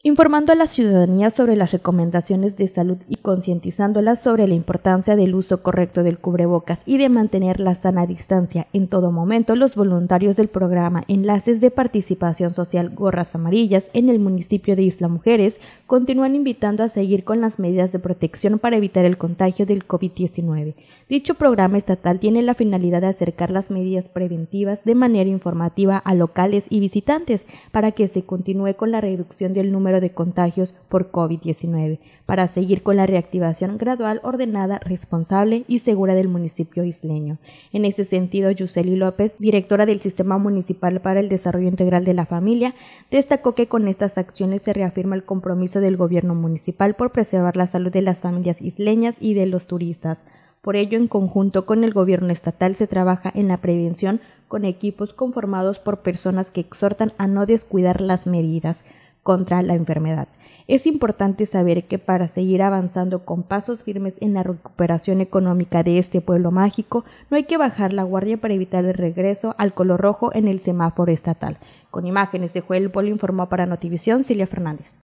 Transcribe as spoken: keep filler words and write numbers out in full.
informando a la ciudadanía sobre las recomendaciones de salud y concientizándola sobre la importancia del uso correcto del cubrebocas y de mantener la sana distancia en todo momento. Los voluntarios del programa Enlaces de Participación Social Gorras Amarillas en el municipio de Isla Mujeres continúan invitando a seguir con las medidas de protección para evitar el contagio del COVID diecinueve. Dicho programa estatal tiene la finalidad de acercar las medidas preventivas de manera informativa a locales y visitantes para que se continúe con la reducción del número de contagios por COVID diecinueve, para seguir con la reactivación gradual, ordenada, responsable y segura del municipio isleño. En ese sentido, Yuseli López, directora del Sistema Municipal para el Desarrollo Integral de la Familia, destacó que con estas acciones se reafirma el compromiso del gobierno municipal por preservar la salud de las familias isleñas y de los turistas. Por ello, en conjunto con el gobierno estatal, se trabaja en la prevención con equipos conformados por personas que exhortan a no descuidar las medidas contra la enfermedad. Es importante saber que para seguir avanzando con pasos firmes en la recuperación económica de este pueblo mágico, no hay que bajar la guardia para evitar el regreso al color rojo en el semáforo estatal. Con imágenes de Joel Polo informó para Notivisión Cilia Fernández.